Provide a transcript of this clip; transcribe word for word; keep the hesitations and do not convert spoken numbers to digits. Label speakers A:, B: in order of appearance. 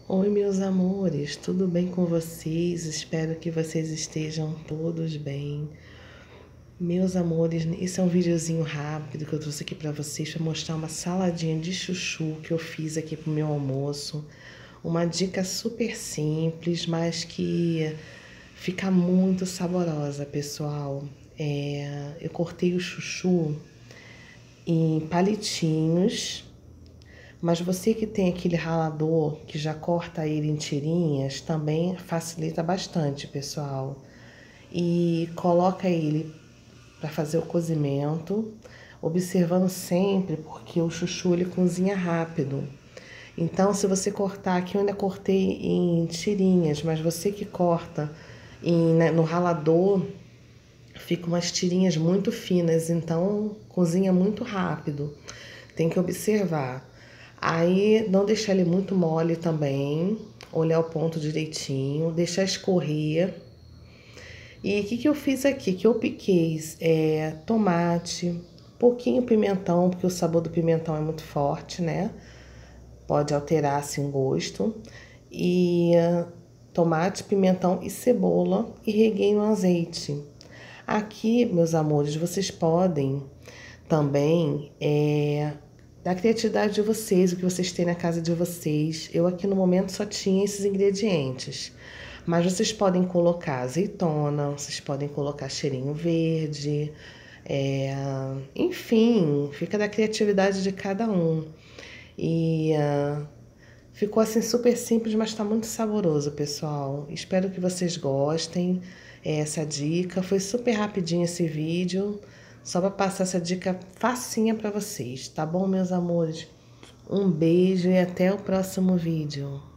A: Oi, meus amores, tudo bem com vocês? Espero que vocês estejam todos bem. Meus amores, esse é um videozinho rápido que eu trouxe aqui para vocês para mostrar uma saladinha de chuchu que eu fiz aqui pro meu almoço. Uma dica super simples, mas que fica muito saborosa, pessoal. É, eu cortei o chuchu em palitinhos. Mas você que tem aquele ralador que já corta ele em tirinhas, também facilita bastante, pessoal. E coloca ele para fazer o cozimento, observando sempre, porque o chuchu ele cozinha rápido. Então, se você cortar, aqui eu ainda cortei em tirinhas, mas você que corta em, né, no ralador, fica umas tirinhas muito finas, então cozinha muito rápido. Tem que observar. Aí não deixar ele muito mole também, olhar o ponto direitinho, deixar escorrer. E o que, que eu fiz aqui? Que eu piquei é, tomate, pouquinho pimentão, porque o sabor do pimentão é muito forte, né? Pode alterar assim o gosto. E uh, tomate, pimentão e cebola e reguei no azeite. Aqui, meus amores, vocês podem também é, da criatividade de vocês, o que vocês têm na casa de vocês. Eu aqui no momento só tinha esses ingredientes. Mas vocês podem colocar azeitona, vocês podem colocar cheirinho verde, é, enfim, fica da criatividade de cada um. E uh, ficou assim super simples, mas tá muito saboroso, pessoal. Espero que vocês gostem. Essa dica foi super rapidinho esse vídeo, só para passar essa dica facinha para vocês, tá bom, meus amores? Um beijo e até o próximo vídeo.